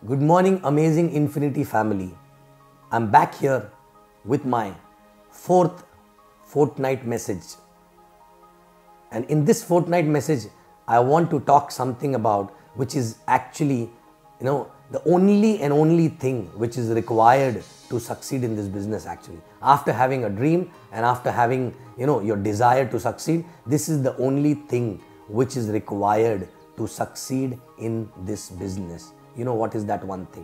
Good morning, amazing Infinity family. I'm back here with my fourth fortnight message. And in this fortnight message, I want to talk something about which is actually, the only and only thing which is required to succeed in this business actually. After having a dream and after having, your desire to succeed, this is the only thing which is required to succeed in this business. You know what is that one thing?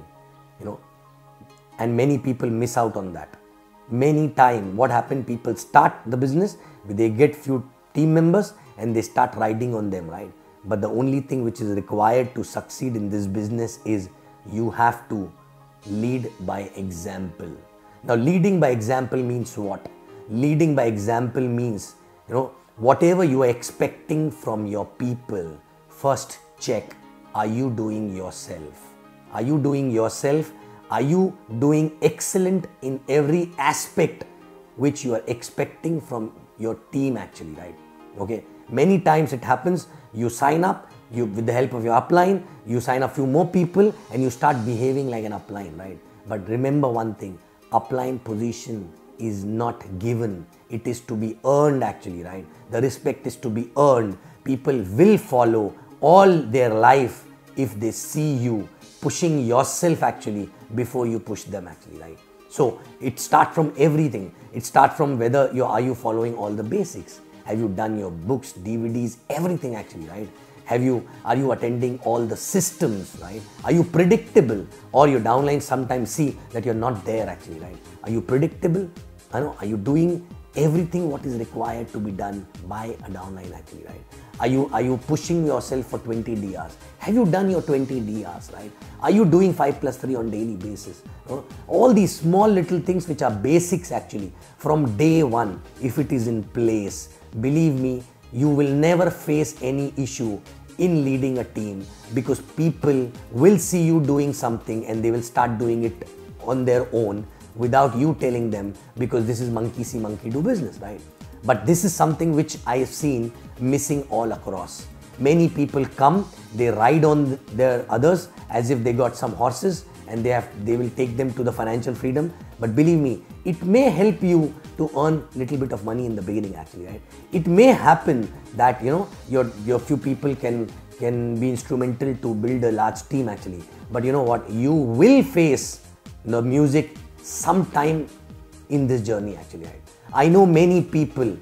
And many people miss out on that. Many times what happened, people start the business, they get few team members and they start riding on them, right? But the only thing which is required to succeed in this business is you have to lead by example. Now, leading by example means what? Leading by example means, whatever you are expecting from your people, first check, are you doing yourself? Are you doing yourself? Are you doing excellent in every aspect which you are expecting from your team actually, right? Okay. Many times it happens, you sign up, with the help of your upline, you sign a few more people and you start behaving like an upline, right? But remember one thing, upline position is not given. It is to be earned actually, right? The respect is to be earned. People will follow all their life if they see you pushing yourself actually before you push them actually, right? So it starts from everything. It starts from whether are you following all the basics? Have you done your books, DVDs, everything actually, right? Are you attending all the systems, right? Are you predictable? Or your downline sometimes see that you're not there actually, right? Are you predictable? Are you doing everything what is required to be done by a downline actually, right? Are you pushing yourself for 20 DRs? Have you done your 20 DRs, right? Are you doing 5+3 on daily basis? All these small little things which are basics actually from day one, if it is in place, believe me, you will never face any issue in leading a team because people will see you doing something and they will start doing it on their own without you telling them, because this is monkey see, monkey do business, right? But this is something which I have seen missing all across. Many people come, they ride on their others as if they got some horses and they will take them to the financial freedom. But believe me, it may help you to earn little bit of money in the beginning actually, right? It may happen that, your few people can be instrumental to build a large team actually. But you know what? You will face the music sometime in this journey actually, right? I know many people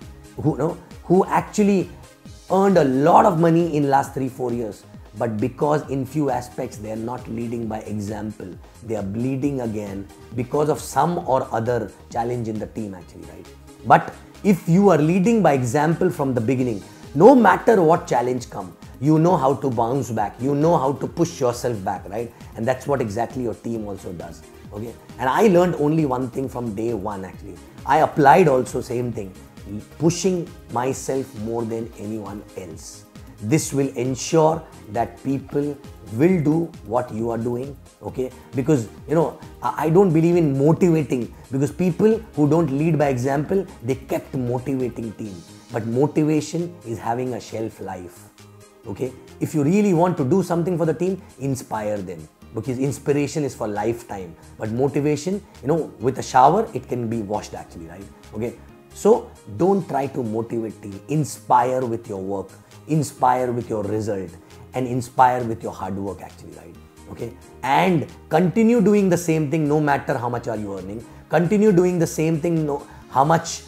who actually earned a lot of money in last 3-4 years, but because in few aspects they are not leading by example, they are bleeding again because of some or other challenge in the team actually, right? But if you are leading by example from the beginning, no matter what challenge come, you know how to bounce back, you know how to push yourself back, right? And that's what exactly your team also does. Okay, and I learned only one thing from day one actually. I applied also same thing, pushing myself more than anyone else. This will ensure that people will do what you are doing, okay? Because, I don't believe in motivating, because people who don't lead by example, they kept motivating team. But motivation is having a shelf life, okay? If you really want to do something for the team, inspire them. Because inspiration is for lifetime, but motivation, with a shower, it can be washed actually, right? Okay. So don't try to motivate team. Inspire with your work, inspire with your result, and inspire with your hard work actually, right? Okay. And continue doing the same thing no matter how much are you earning. Continue doing the same thing, how much,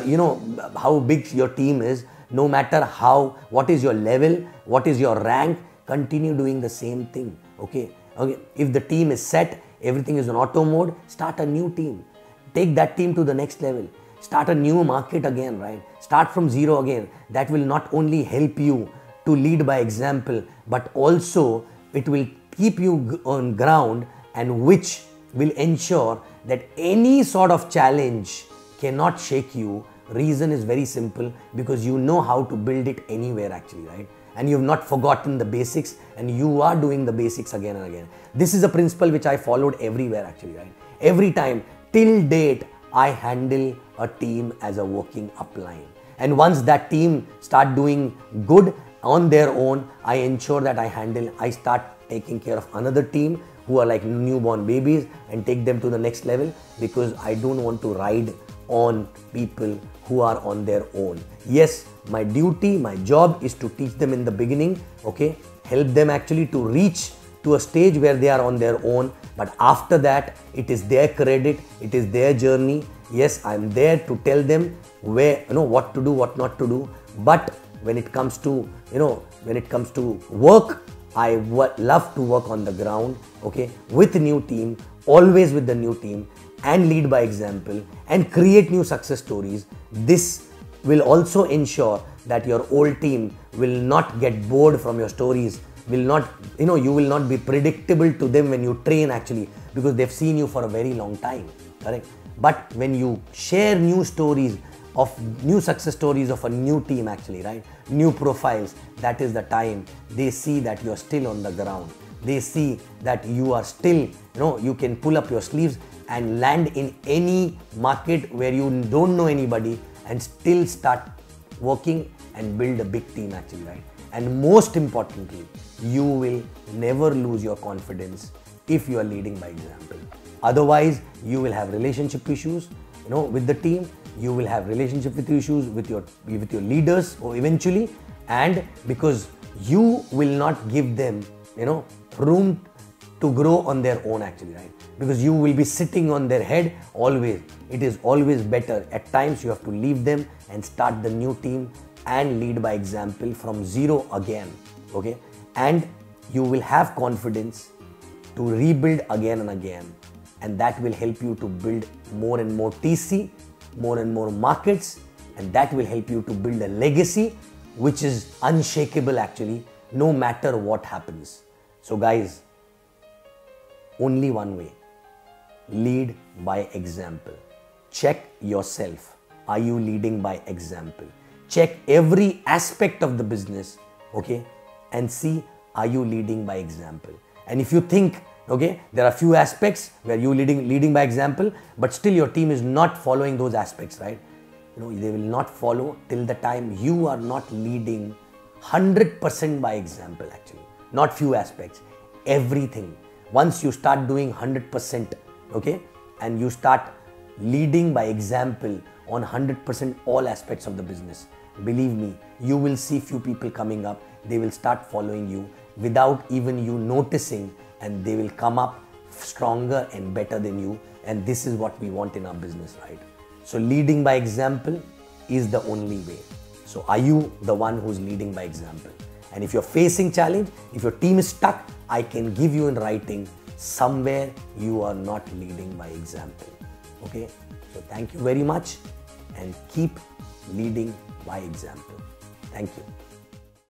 how big your team is, no matter what is your level, what is your rank, continue doing the same thing, okay? Okay, if the team is set, everything is on auto mode, start a new team. Take that team to the next level. Start a new market again, right? Start from zero again. That will not only help you to lead by example, but also it will keep you on ground, and which will ensure that any sort of challenge cannot shake you. Reason is very simple, because you know how to build it anywhere actually, right? And you have not forgotten the basics, and you are doing the basics again and again. This is a principle which I followed everywhere actually, right? Every time, till date, I handle a team as a working upline. And once that team start doing good on their own, I ensure that I start taking care of another team who are like newborn babies and take them to the next level, because I don't want to ride on people who are on their own. Yes, my duty, my job is to teach them in the beginning, okay, help them actually to reach to a stage where they are on their own, but after that it is their credit, it is their journey. Yes, I am there to tell them where, what to do, what not to do, but when it comes to, when it comes to work, I love to work on the ground, okay, with a new team, always with the new team, and lead by example and create new success stories. This will also ensure that your old team will not get bored from your stories, will not, you will not be predictable to them when you train actually, because they've seen you for a very long time, correct? But when you share new stories of new success stories of a new team actually, right, new profiles, that is the time they see that you are still on the ground. They see that you are still, you can pull up your sleeves and land in any market where you don't know anybody and still start working and build a big team actually, right? And most importantly, you will never lose your confidence if you are leading by example. Otherwise, you will have relationship issues, with the team. You will have relationship issues with your leaders, or eventually, and because you will not give them, room to grow on their own actually, right? Because you will be sitting on their head always. It is always better. At times you have to leave them and start the new team and lead by example from zero again, okay? And you will have confidence to rebuild again and again, and that will help you to build more and more TC, more and more markets, and that will help you to build a legacy which is unshakable actually, no matter what happens. So guys, only one way: lead by example. Check yourself. Are you leading by example? Check every aspect of the business, okay, and see, are you leading by example? And if you think, okay, there are few aspects where you leading by example, but still your team is not following those aspects, right? They will not follow till the time you are not leading 100% by example actually. Not few aspects, everything. Once you start doing 100%, okay, and you start leading by example on 100% all aspects of the business, believe me, you will see few people coming up. They will start following you without even you noticing, and they will come up stronger and better than you. And this is what we want in our business, right? So leading by example is the only way. So are you the one who's leading by example? And if you're facing challenge, if your team is stuck, I can give you in writing somewhere you are not leading by example. Okay? So thank you very much, and keep leading by example. Thank you.